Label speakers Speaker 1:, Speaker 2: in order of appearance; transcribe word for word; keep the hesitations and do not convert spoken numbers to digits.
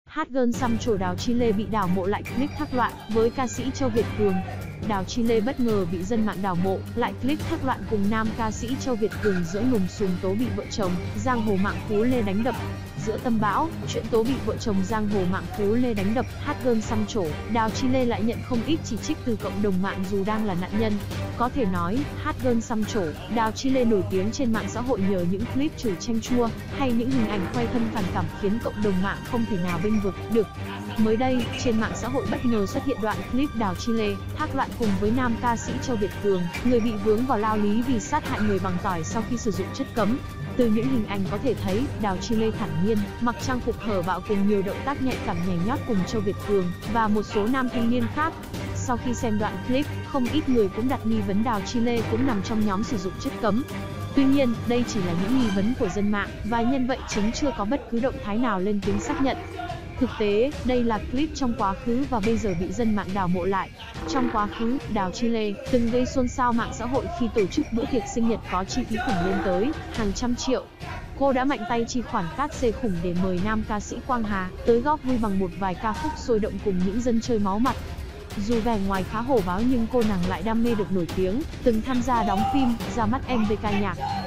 Speaker 1: Hot girl xăm trổ Đào Chi Lê bị đào mộ lại clip thác loạn với ca sĩ Châu Việt Cường. Đào Chi Lê bất ngờ bị dân mạng đào mộ lại clip thác loạn cùng nam ca sĩ Châu Việt Cường giữa lùm xùm tố bị vợ chồng giang hồ mạng Phú Lê đánh đập. Giữa tâm bão, chuyện tố bị vợ chồng giang hồ mạng Phú Lê đánh đập, hot girl xăm trổ, Đào Chi Lê lại nhận không ít chỉ trích từ cộng đồng mạng dù đang là nạn nhân. Có thể nói, hot girl xăm trổ, Đào Chi Lê nổi tiếng trên mạng xã hội nhờ những clip chửi chanh chua hay những hình ảnh khoe thân phản cảm khiến cộng đồng mạng không thể nào bênh vực được. Mới đây, trên mạng xã hội bất ngờ xuất hiện đoạn clip Đào Chi Lê thác loạn cùng với nam ca sĩ Châu Việt Cường, người bị vướng vào lao lý vì sát hại người bằng tỏi sau khi sử dụng chất cấm. Từ những hình ảnh có thể thấy, Đào Chi Lê thản nhiên, mặc trang phục hở bạo cùng nhiều động tác nhạy cảm nhảy nhót cùng Châu Việt Cường và một số nam thanh niên khác. Sau khi xem đoạn clip, không ít người cũng đặt nghi vấn Đào Chi Lê cũng nằm trong nhóm sử dụng chất cấm. Tuy nhiên, đây chỉ là những nghi vấn của dân mạng và nhân vật chính chưa có bất cứ động thái nào lên tiếng xác nhận. Thực tế, đây là clip trong quá khứ và bây giờ bị dân mạng đào mộ lại. Trong quá khứ, Đào Chi Lê từng gây xôn xao mạng xã hội khi tổ chức bữa tiệc sinh nhật có chi phí khủng lên tới hàng trăm triệu. Cô đã mạnh tay chi khoản cát xê khủng để mời nam ca sĩ Quang Hà tới góp vui bằng một vài ca khúc sôi động cùng những dân chơi máu mặt. Dù vẻ ngoài khá hổ báo nhưng cô nàng lại đam mê được nổi tiếng, từng tham gia đóng phim, ra mắt em vê ca nhạc.